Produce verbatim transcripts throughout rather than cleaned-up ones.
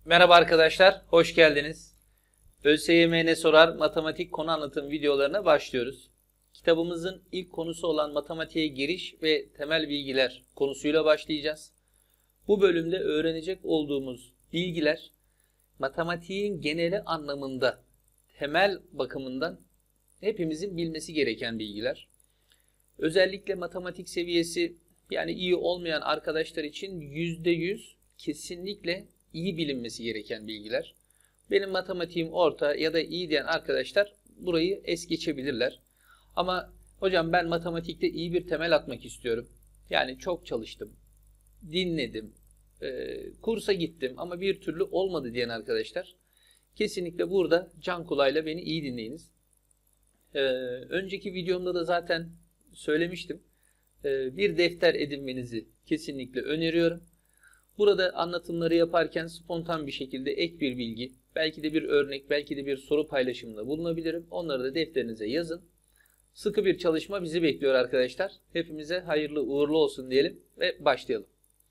Merhaba arkadaşlar, hoş geldiniz. ÖSYM Ne Sorar matematik konu anlatım videolarına başlıyoruz. Kitabımızın ilk konusu olan matematiğe giriş ve temel bilgiler konusuyla başlayacağız. Bu bölümde öğrenecek olduğumuz bilgiler matematiğin geneli anlamında, temel bakımından hepimizin bilmesi gereken bilgiler. Özellikle matematik seviyesi yani iyi olmayan arkadaşlar için yüzde yüz kesinlikle iyi bilinmesi gereken bilgiler. Benim matematiğim orta ya da iyi diyen arkadaşlar burayı es geçebilirler. Ama hocam ben matematikte iyi bir temel atmak istiyorum. Yani çok çalıştım, dinledim, e, kursa gittim ama bir türlü olmadı diyen arkadaşlar kesinlikle burada can kulağıyla beni iyi dinleyiniz. E, önceki videomda da zaten söylemiştim. E, bir defter edinmenizi kesinlikle öneriyorum. Burada anlatımları yaparken spontan bir şekilde ek bir bilgi, belki de bir örnek, belki de bir soru paylaşımında bulunabilirim. Onları da defterinize yazın. Sıkı bir çalışma bizi bekliyor arkadaşlar. Hepimize hayırlı uğurlu olsun diyelim ve başlayalım.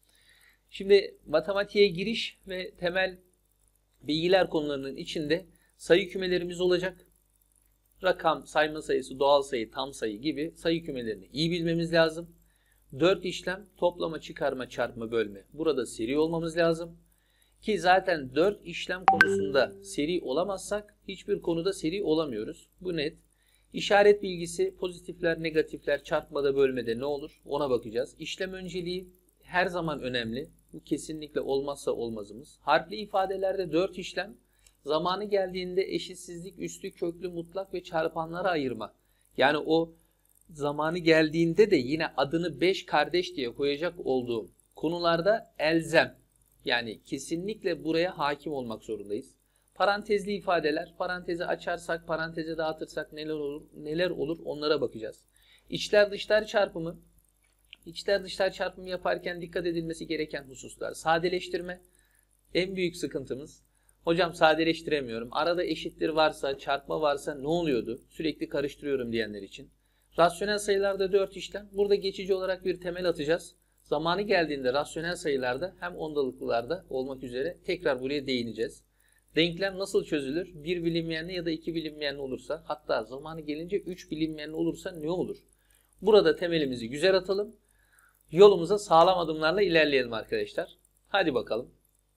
Şimdi matematiğe giriş ve temel bilgiler konularının içinde sayı kümelerimiz olacak. Rakam, sayma sayısı, doğal sayı, tam sayı gibi sayı kümelerini iyi bilmemiz lazım. dört işlem toplama, çıkarma, çarpma, bölme. Burada seri olmamız lazım. Ki zaten dört işlem konusunda seri olamazsak hiçbir konuda seri olamıyoruz. Bu net. İşaret bilgisi, pozitifler, negatifler, çarpmada, bölmede ne olur ona bakacağız. İşlem önceliği her zaman önemli. Bu kesinlikle olmazsa olmazımız. Harfli ifadelerde dört işlem. Zamanı geldiğinde eşitsizlik, üslü, köklü, mutlak ve çarpanlara ayırma. Yani o zamanı geldiğinde de yine adını beş kardeş diye koyacak olduğum konularda elzem. Yani kesinlikle buraya hakim olmak zorundayız. Parantezli ifadeler, parantezi açarsak, paranteze dağıtırsak neler olur, neler olur onlara bakacağız. İçler dışlar çarpımı, içler dışlar çarpımı yaparken dikkat edilmesi gereken hususlar. Sadeleştirme en büyük sıkıntımız. Hocam sadeleştiremiyorum. Arada eşittir varsa, çarpma varsa ne oluyordu? Sürekli karıştırıyorum diyenler için. Rasyonel sayılarda dört işlem. Burada geçici olarak bir temel atacağız. Zamanı geldiğinde rasyonel sayılarda hem ondalıklılarda olmak üzere tekrar buraya değineceğiz. Denklem nasıl çözülür? bir bilinmeyenli ya da iki bilinmeyenli olursa, hatta zamanı gelince üç bilinmeyenli olursa ne olur? Burada temelimizi güzel atalım. Yolumuza sağlam adımlarla ilerleyelim arkadaşlar. Hadi bakalım.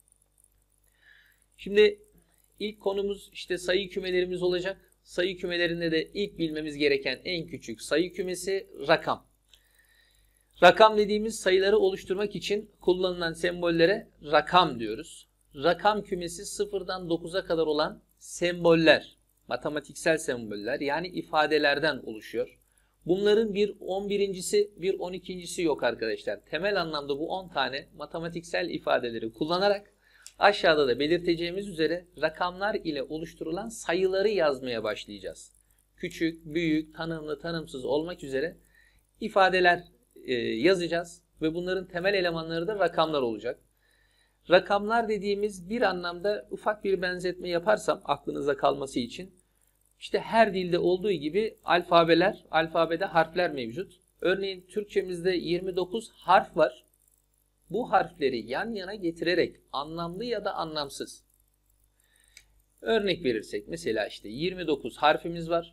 Şimdi ilk konumuz işte sayı kümelerimiz olacak. Sayı kümelerinde de ilk bilmemiz gereken en küçük sayı kümesi rakam. Rakam dediğimiz sayıları oluşturmak için kullanılan sembollere rakam diyoruz. Rakam kümesi sıfırdan dokuza kadar olan semboller, matematiksel semboller yani ifadelerden oluşuyor. Bunların bir on birincisi, bir on ikincisi yok arkadaşlar. Temel anlamda bu on tane matematiksel ifadeleri kullanarak aşağıda da belirteceğimiz üzere rakamlar ile oluşturulan sayıları yazmaya başlayacağız. Küçük, büyük, tanımlı, tanımsız olmak üzere ifadeler e, yazacağız ve bunların temel elemanları da rakamlar olacak. Rakamlar dediğimiz bir anlamda ufak bir benzetme yaparsam aklınıza kalması için işte her dilde olduğu gibi alfabeler, alfabede harfler mevcut. Örneğin Türkçemizde yirmi dokuz harf var. Bu harfleri yan yana getirerek anlamlı ya da anlamsız. Örnek verirsek mesela işte yirmi dokuz harfimiz var.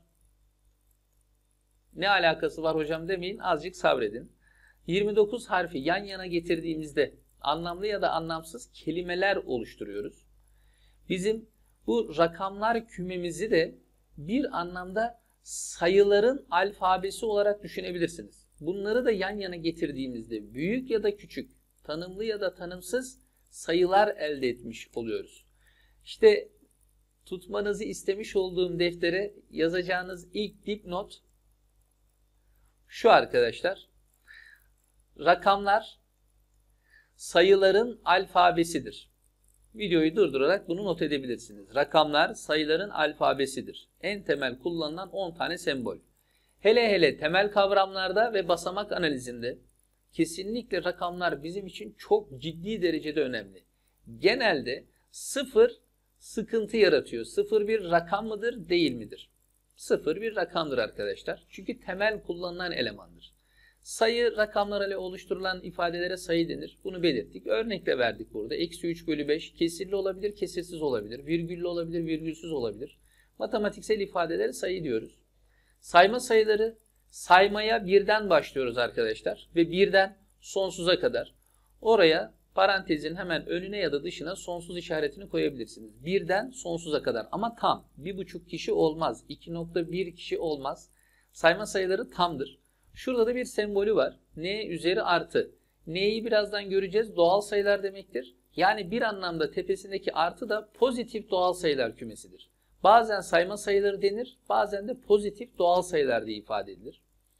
Ne alakası var hocam demeyin, azıcık sabredin. yirmi dokuz harfi yan yana getirdiğimizde anlamlı ya da anlamsız kelimeler oluşturuyoruz. Bizim bu rakamlar kümemizi de bir anlamda sayıların alfabesi olarak düşünebilirsiniz. Bunları da yan yana getirdiğimizde büyük ya da küçük, tanımlı ya da tanımsız sayılar elde etmiş oluyoruz. İşte tutmanızı istemiş olduğum deftere yazacağınız ilk dipnot şu arkadaşlar. Rakamlar sayıların alfabesidir. Videoyu durdurarak bunu not edebilirsiniz. Rakamlar sayıların alfabesidir. En temel kullanılan on tane sembol. Hele hele temel kavramlarda ve basamak analizinde kesinlikle rakamlar bizim için çok ciddi derecede önemli. Genelde sıfır sıkıntı yaratıyor. Sıfır bir rakam mıdır, değil midir? Sıfır bir rakamdır arkadaşlar. Çünkü temel kullanılan elemandır. Sayı rakamlarıyla oluşturulan ifadelere sayı denir. Bunu belirttik. Örnekle verdik burada. Eksi üç bölü beş kesirli olabilir, kesirsiz olabilir. Virgüllü olabilir, virgülsüz olabilir. Matematiksel ifadelere sayı diyoruz. Sayma sayıları, saymaya birden başlıyoruz arkadaşlar. Ve birden sonsuza kadar. Oraya parantezin hemen önüne ya da dışına sonsuz işaretini koyabilirsiniz. Birden sonsuza kadar. Ama tam. bir buçuk kişi olmaz. iki nokta bir kişi olmaz. Sayma sayıları tamdır. Şurada da bir sembolü var. N üzeri artı. N'yi birazdan göreceğiz. Doğal sayılar demektir. Yani bir anlamda tepesindeki artı da pozitif doğal sayılar kümesidir. Bazen sayma sayıları denir. Bazen de pozitif doğal sayılar diye ifade edilir.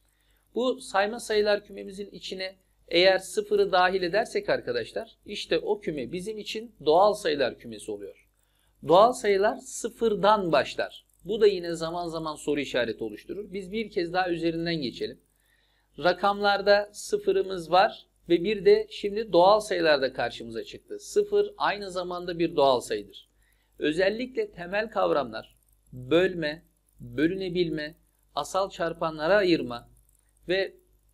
Bu sayma sayılar kümemizin içine eğer sıfırı dahil edersek arkadaşlar, işte o küme bizim için doğal sayılar kümesi oluyor. Doğal sayılar sıfırdan başlar. Bu da yine zaman zaman soru işareti oluşturur. Biz bir kez daha üzerinden geçelim. Rakamlarda sıfırımız var ve bir de şimdi doğal sayılarda karşımıza çıktı. Sıfır aynı zamanda bir doğal sayıdır. Özellikle temel kavramlar, bölme, bölünebilme, asal çarpanlara ayırma ve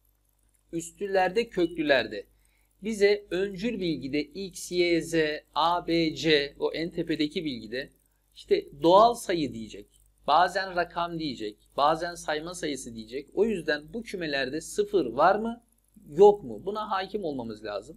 üstülerde, köklülerde bize öncül bilgide x, y, z, a, b, c, o en tepedeki bilgide işte doğal sayı diyecek. Bazen rakam diyecek, bazen sayma sayısı diyecek. O yüzden bu kümelerde sıfır var mı, yok mu? Buna hakim olmamız lazım.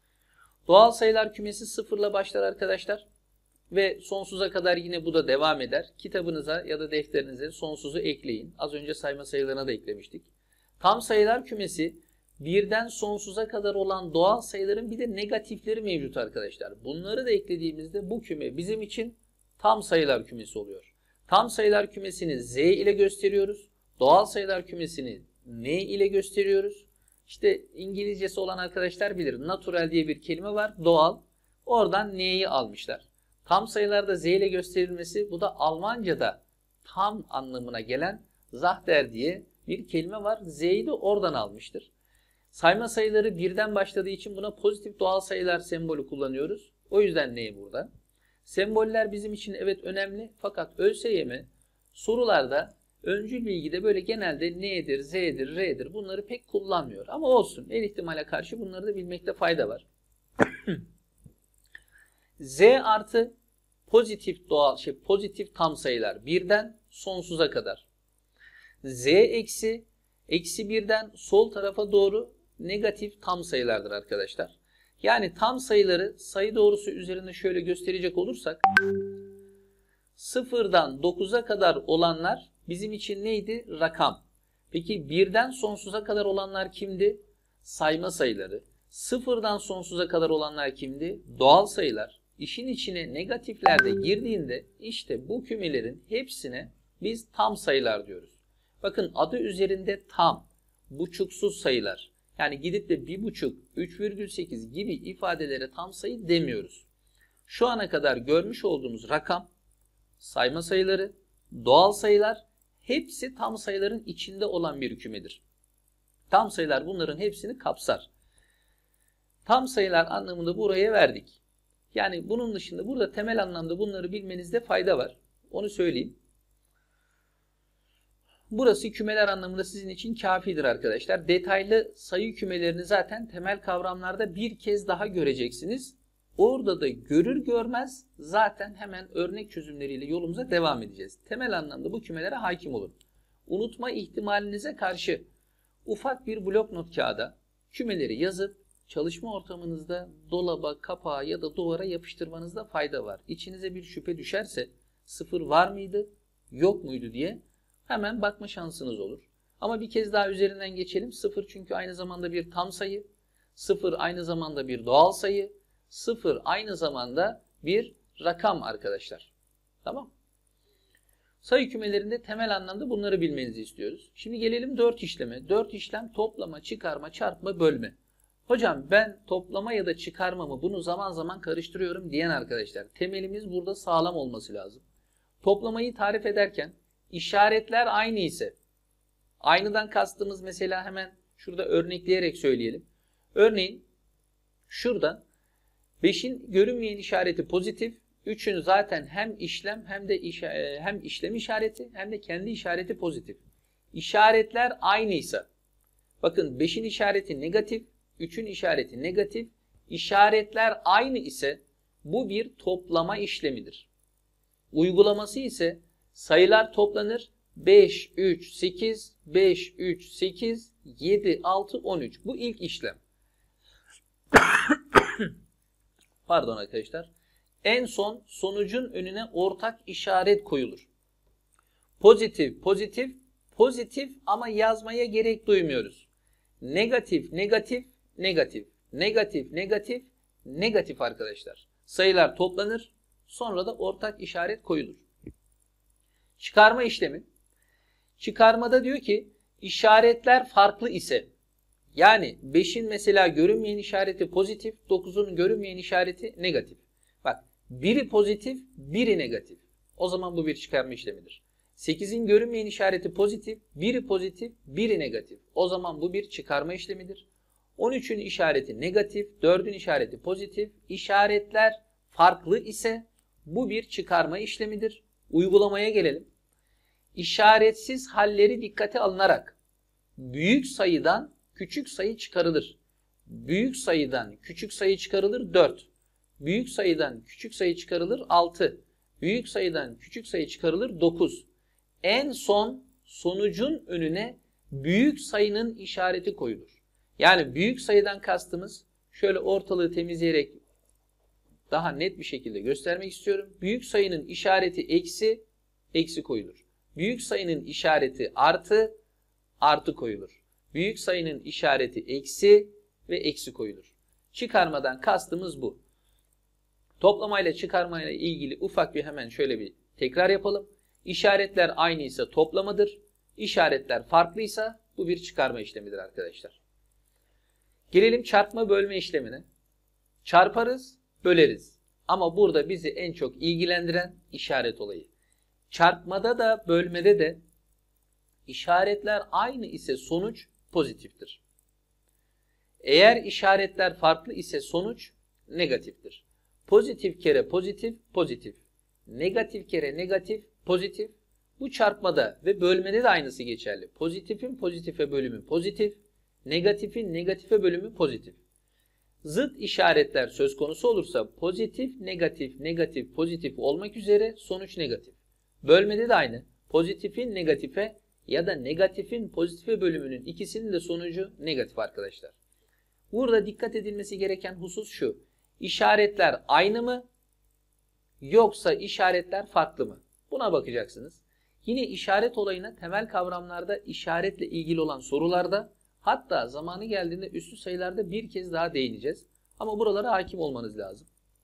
Doğal sayılar kümesi sıfırla başlar arkadaşlar. Ve sonsuza kadar yine bu da devam eder. Kitabınıza ya da defterinize sonsuzu ekleyin. Az önce sayma sayılarına da eklemiştik. Tam sayılar kümesi birden sonsuza kadar olan doğal sayıların bir de negatifleri mevcut arkadaşlar. Bunları da eklediğimizde bu küme bizim için tam sayılar kümesi oluyor. Tam sayılar kümesini z ile gösteriyoruz. Doğal sayılar kümesini n ile gösteriyoruz. İşte İngilizcesi olan arkadaşlar bilir. Natural diye bir kelime var. Doğal. Oradan n'yi almışlar. Tam sayılarda z ile gösterilmesi, bu da Almanca'da tam anlamına gelen Zahter diye bir kelime var. Z'yi de oradan almıştır. Sayma sayıları birden başladığı için buna pozitif doğal sayılar sembolü kullanıyoruz. O yüzden n burada. Semboller bizim için evet önemli, fakat ÖSYM sorularda öncül bilgide böyle genelde n'dir, z'dir, r'dir bunları pek kullanmıyor. Ama olsun, her ihtimale karşı bunları da bilmekte fayda var. Z artı pozitif doğal şey pozitif tam sayılar birden sonsuza kadar. Z eksi eksi birden sol tarafa doğru negatif tam sayılardır arkadaşlar. Yani tam sayıları sayı doğrusu üzerinde şöyle gösterecek olursak sıfırdan dokuza kadar olanlar bizim için neydi? Rakam. Peki birden sonsuza kadar olanlar kimdi? Sayma sayıları. Sıfırdan sonsuza kadar olanlar kimdi? Doğal sayılar. İşin içine negatifler de girdiğinde işte bu kümelerin hepsine biz tam sayılar diyoruz. Bakın adı üzerinde tam, buçuksuz sayılar. Yani gidip de bir buçuk, üç virgül sekiz gibi ifadelere tam sayı demiyoruz. Şu ana kadar görmüş olduğumuz rakam, sayma sayıları, doğal sayılar hepsi tam sayıların içinde olan bir kümedir. Tam sayılar bunların hepsini kapsar. Tam sayılar anlamında buraya verdik. Yani bunun dışında burada temel anlamda bunları bilmenizde fayda var. Onu söyleyeyim. Burası kümeler anlamında sizin için kafidir arkadaşlar. Detaylı sayı kümelerini zaten temel kavramlarda bir kez daha göreceksiniz. Orada da görür görmez zaten hemen örnek çözümleriyle yolumuza devam edeceğiz. Temel anlamda bu kümelere hakim olun. Unutma ihtimalinize karşı ufak bir blok not kağıda kümeleri yazıp çalışma ortamınızda dolaba, kapağa ya da duvara yapıştırmanızda fayda var. İçinize bir şüphe düşerse sıfır var mıydı, yok muydu diye hemen bakma şansınız olur. Ama bir kez daha üzerinden geçelim. Sıfır çünkü aynı zamanda bir tam sayı. Sıfır aynı zamanda bir doğal sayı. Sıfır aynı zamanda bir rakam arkadaşlar. Tamam. Sayı kümelerinde temel anlamda bunları bilmenizi istiyoruz. Şimdi gelelim dört işleme. dört işlem toplama, çıkarma, çarpma, bölme. Hocam ben toplama ya da çıkarmamı bunu zaman zaman karıştırıyorum diyen arkadaşlar. Temelimiz burada sağlam olması lazım. Toplamayı tarif ederken işaretler aynı ise, aynıdan kastımız mesela hemen şurada örnekleyerek söyleyelim. Örneğin şurada beşin görünmeyen işareti pozitif, üçün zaten hem işlem hem de iş, hem işlem işareti hem de kendi işareti pozitif. İşaretler aynıysa Bakın beşin işareti negatif, üçün işareti negatif. İşaretler aynı ise bu bir toplama işlemidir. Uygulaması ise sayılar toplanır. beş, üç, sekiz, beş, üç, sekiz, yedi, altı, on üç. Bu ilk işlem. Pardon arkadaşlar. En son sonucun önüne ortak işaret koyulur. Pozitif, pozitif, pozitif ama yazmaya gerek duymuyoruz. Negatif, negatif, negatif, negatif, negatif, negatif arkadaşlar. Sayılar toplanır, sonra da ortak işaret koyulur. Çıkarma işlemi. Çıkarmada diyor ki işaretler farklı ise, yani beşin mesela görünmeyen işareti pozitif, dokuzun görünmeyen işareti negatif. Bak, biri pozitif, biri negatif. O zaman bu bir çıkarma işlemidir. sekizin görünmeyen işareti pozitif, biri pozitif, biri negatif. O zaman bu bir çıkarma işlemidir. on üçün işareti negatif, dördün işareti pozitif. İşaretler farklı ise bu bir çıkarma işlemidir. Uygulamaya gelelim. İşaretsiz halleri dikkate alınarak büyük sayıdan küçük sayı çıkarılır. Büyük sayıdan küçük sayı çıkarılır dört. Büyük sayıdan küçük sayı çıkarılır altı. Büyük sayıdan küçük sayı çıkarılır dokuz. En son sonucun önüne büyük sayının işareti koyulur. Yani büyük sayıdan kastımız, şöyle ortalığı temizleyerek daha net bir şekilde göstermek istiyorum. Büyük sayının işareti eksi, eksi koyulur. Büyük sayının işareti artı, artı koyulur. Büyük sayının işareti eksi ve eksi koyulur. Çıkarmadan kastımız bu. Toplamayla çıkarmayla ilgili ufak bir hemen şöyle bir tekrar yapalım. İşaretler aynıysa toplamadır. İşaretler farklıysa bu bir çıkarma işlemidir arkadaşlar. Gelelim çarpma bölme işlemine. Çarparız, böleriz. Ama burada bizi en çok ilgilendiren işaret olayı. Çarpmada da bölmede de işaretler aynı ise sonuç pozitiftir. Eğer işaretler farklı ise sonuç negatiftir. Pozitif kere pozitif, pozitif. Negatif kere negatif, pozitif. Bu çarpmada ve bölmede de aynısı geçerli. Pozitifin pozitife bölümü pozitif, negatifin negatife bölümü pozitif. Zıt işaretler söz konusu olursa pozitif, negatif, negatif, pozitif olmak üzere sonuç negatif. Bölmede de aynı. Pozitifin negatife ya da negatifin pozitife bölümünün ikisinin de sonucu negatif arkadaşlar. Burada dikkat edilmesi gereken husus şu. İşaretler aynı mı yoksa işaretler farklı mı? Buna bakacaksınız. Yine işaret olayına temel kavramlarda işaretle ilgili olan sorularda, hatta zamanı geldiğinde üslü sayılarda bir kez daha değineceğiz. Ama buralara hakim olmanız lazım.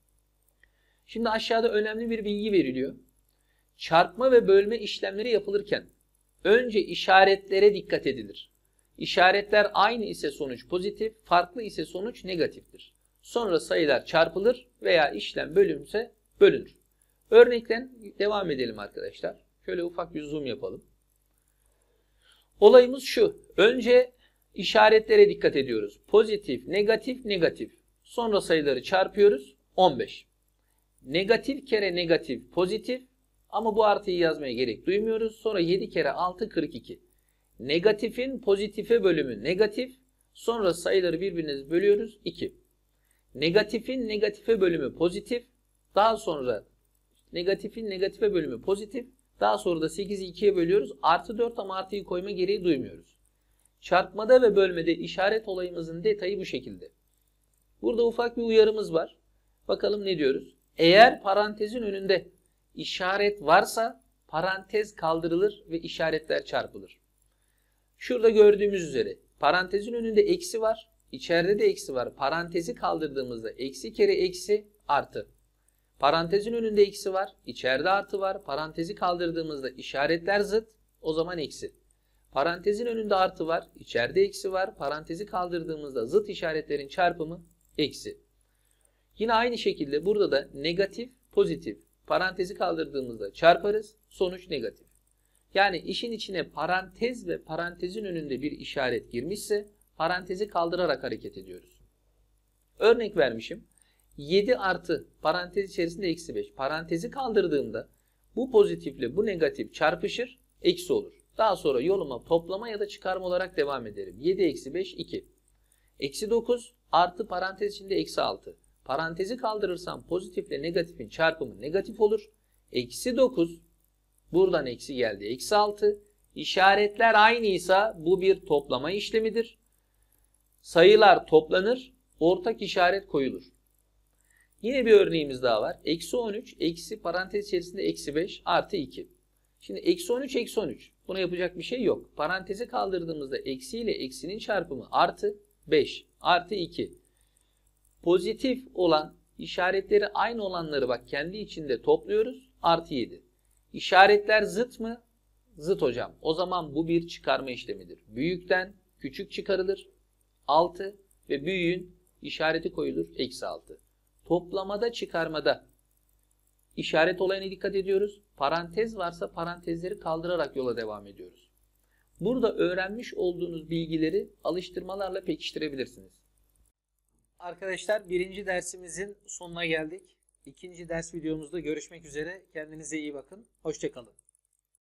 Şimdi aşağıda önemli bir bilgi veriliyor. Çarpma ve bölme işlemleri yapılırken önce işaretlere dikkat edilir. İşaretler aynı ise sonuç pozitif, farklı ise sonuç negatiftir. Sonra sayılar çarpılır veya işlem bölünse bölünür. Örnekten devam edelim arkadaşlar. Şöyle ufak bir zoom yapalım. Olayımız şu. Önce işaretlere dikkat ediyoruz. Pozitif, negatif, negatif. Sonra sayıları çarpıyoruz. on beş. Negatif kere negatif, pozitif. Ama bu artıyı yazmaya gerek duymuyoruz. Sonra yedi kere altı, kırk iki. Negatifin pozitife bölümü negatif. Sonra sayıları birbirine bölüyoruz. iki. Negatifin negatife bölümü pozitif. Daha sonra negatifin negatife bölümü pozitif. Daha sonra da sekizi ikiye bölüyoruz. Artı dört ama artıyı koyma gereği duymuyoruz. Çarpmada ve bölmede işaret olayımızın detayı bu şekilde. Burada ufak bir uyarımız var. Bakalım ne diyoruz? Eğer parantezin önünde işaret varsa parantez kaldırılır ve işaretler çarpılır. Şurada gördüğümüz üzere parantezin önünde eksi var. İçeride de eksi var. Parantezi kaldırdığımızda eksi kere eksi artı. Parantezin önünde eksi var. İçeride artı var. Parantezi kaldırdığımızda işaretler zıt. O zaman eksi. Parantezin önünde artı var. İçeride eksi var. Parantezi kaldırdığımızda zıt işaretlerin çarpımı eksi. Yine aynı şekilde burada da negatif, pozitif. Parantezi kaldırdığımızda çarparız. Sonuç negatif. Yani işin içine parantez ve parantezin önünde bir işaret girmişse parantezi kaldırarak hareket ediyoruz. Örnek vermişim. yedi artı parantez içerisinde eksi beş. Parantezi kaldırdığımda bu pozitifle bu negatif çarpışır, eksi olur. Daha sonra yoluma toplama ya da çıkarma olarak devam ederim. yedi eksi beş iki. Eksi dokuz artı parantez içinde eksi altı. Parantezi kaldırırsam pozitifle negatifin çarpımı negatif olur. Eksi dokuz. Buradan eksi geldi. Eksi altı. İşaretler aynıysa bu bir toplama işlemidir. Sayılar toplanır. Ortak işaret koyulur. Yine bir örneğimiz daha var. Eksi on üç eksi parantez içerisinde eksi beş artı iki. Şimdi eksi on üç eksi on üç. Buna yapacak bir şey yok. Parantezi kaldırdığımızda eksi ile eksinin çarpımı artı beş artı iki. Pozitif olan işaretleri aynı olanları bak kendi içinde topluyoruz. Artı yedi. İşaretler zıt mı? Zıt hocam. O zaman bu bir çıkarma işlemidir. Büyükten küçük çıkarılır. altı ve büyüğün işareti koyulur. Eksi altı. Toplamada çıkarmada işaret olayına dikkat ediyoruz. Parantez varsa parantezleri kaldırarak yola devam ediyoruz. Burada öğrenmiş olduğunuz bilgileri alıştırmalarla pekiştirebilirsiniz. Arkadaşlar birinci dersimizin sonuna geldik. İkinci ders videomuzda görüşmek üzere. Kendinize iyi bakın. Hoşça kalın.